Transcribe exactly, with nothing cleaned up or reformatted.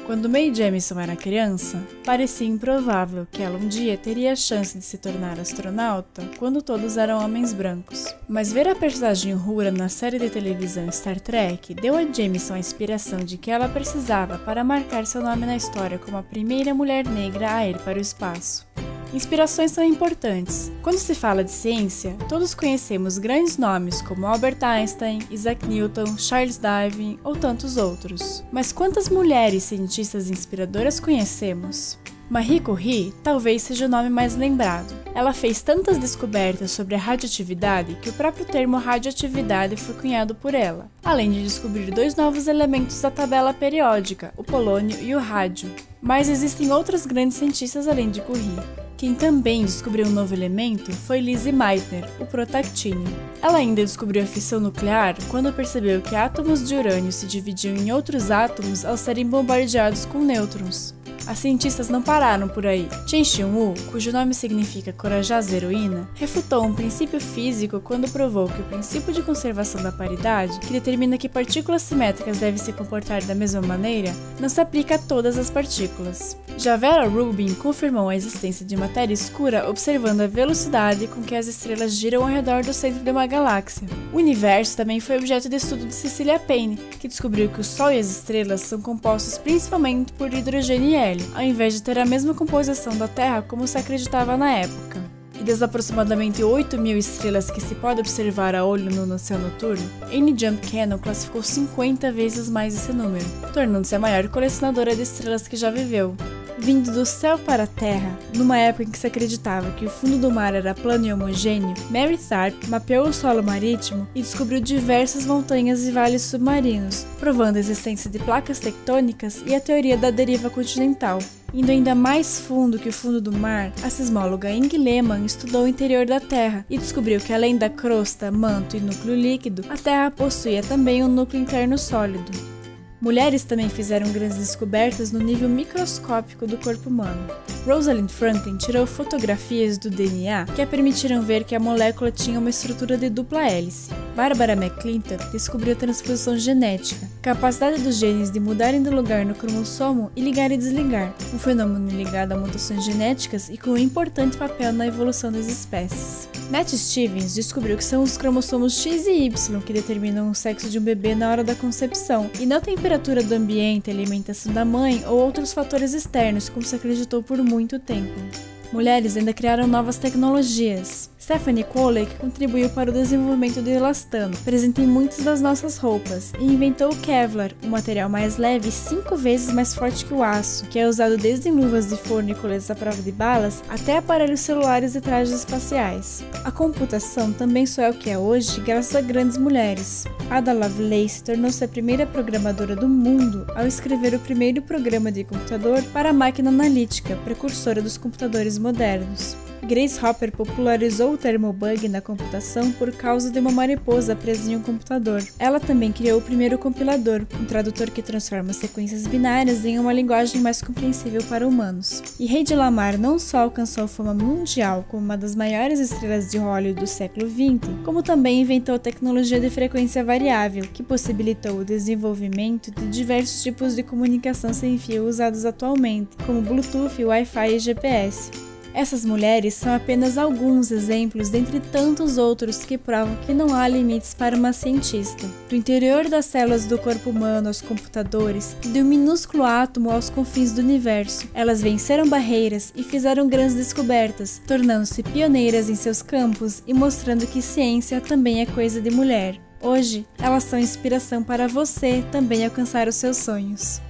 Quando Mae Jemison era criança, parecia improvável que ela um dia teria a chance de se tornar astronauta quando todos eram homens brancos. Mas ver a personagem Uhura na série de televisão Star Trek deu a Jemison a inspiração de que ela precisava para marcar seu nome na história como a primeira mulher negra a ir para o espaço. Inspirações são importantes. Quando se fala de ciência, todos conhecemos grandes nomes como Albert Einstein, Isaac Newton, Charles Darwin ou tantos outros. Mas quantas mulheres cientistas inspiradoras conhecemos? Marie Curie talvez seja o nome mais lembrado. Ela fez tantas descobertas sobre a radioatividade que o próprio termo radioatividade foi cunhado por ela, além de descobrir dois novos elementos da tabela periódica, o polônio e o rádio. Mas existem outras grandes cientistas além de Curie. Quem também descobriu um novo elemento foi Lise Meitner, o protactínio. Ela ainda descobriu a fissão nuclear quando percebeu que átomos de urânio se dividiam em outros átomos ao serem bombardeados com nêutrons. As cientistas não pararam por aí. Chen Xiongwu, cujo nome significa corajosa heroína, refutou um princípio físico quando provou que o princípio de conservação da paridade, que determina que partículas simétricas devem se comportar da mesma maneira, não se aplica a todas as partículas. Já Vera Rubin confirmou a existência de matéria escura observando a velocidade com que as estrelas giram ao redor do centro de uma galáxia. O universo também foi objeto de estudo de Cecilia Payne, que descobriu que o Sol e as estrelas são compostos principalmente por hidrogênio e hélio, ao invés de ter a mesma composição da Terra como se acreditava na época. E das aproximadamente oito mil estrelas que se pode observar a olho nu no céu noturno, Annie Jump Cannon classificou cinquenta vezes mais esse número, tornando-se a maior colecionadora de estrelas que já viveu. Vindo do céu para a Terra, numa época em que se acreditava que o fundo do mar era plano e homogêneo, Mary Tharp mapeou o solo marítimo e descobriu diversas montanhas e vales submarinos, provando a existência de placas tectônicas e a teoria da deriva continental. Indo ainda mais fundo que o fundo do mar, a sismóloga Inge Lehmann estudou o interior da Terra e descobriu que além da crosta, manto e núcleo líquido, a Terra possuía também um núcleo interno sólido. Mulheres também fizeram grandes descobertas no nível microscópico do corpo humano. Rosalind Franklin tirou fotografias do D N A que a permitiram ver que a molécula tinha uma estrutura de dupla hélice. Barbara McClintock descobriu a transposição genética, capacidade dos genes de mudarem de lugar no cromossomo e ligar e desligar, um fenômeno ligado a mutações genéticas e com um importante papel na evolução das espécies. Nat Stevens descobriu que são os cromossomos X e Y que determinam o sexo de um bebê na hora da concepção, e não a temperatura do ambiente, a alimentação da mãe ou outros fatores externos, como se acreditou por muito tempo. Mulheres ainda criaram novas tecnologias. Stephanie Kwolek contribuiu para o desenvolvimento do elastano, presente em muitas das nossas roupas, e inventou o Kevlar, um material mais leve e cinco vezes mais forte que o aço, que é usado desde em luvas de forno e coletes à prova de balas, até aparelhos celulares e trajes espaciais. A computação também só é o que é hoje graças a grandes mulheres. Ada Lovelace tornou-se a primeira programadora do mundo ao escrever o primeiro programa de computador para a máquina analítica, precursora dos computadores modernos. Grace Hopper popularizou o termo bug na computação por causa de uma mariposa presa em um computador. Ela também criou o primeiro compilador, um tradutor que transforma sequências binárias em uma linguagem mais compreensível para humanos. E Hedy Lamarr não só alcançou fama mundial como uma das maiores estrelas de Hollywood do século vinte, como também inventou a tecnologia de frequência variável, que possibilitou o desenvolvimento de diversos tipos de comunicação sem fio usados atualmente, como Bluetooth, Wi-Fi e G P S. Essas mulheres são apenas alguns exemplos dentre tantos outros que provam que não há limites para uma cientista. Do interior das células do corpo humano aos computadores e do minúsculo átomo aos confins do universo, elas venceram barreiras e fizeram grandes descobertas, tornando-se pioneiras em seus campos e mostrando que ciência também é coisa de mulher. Hoje, elas são inspiração para você também alcançar os seus sonhos.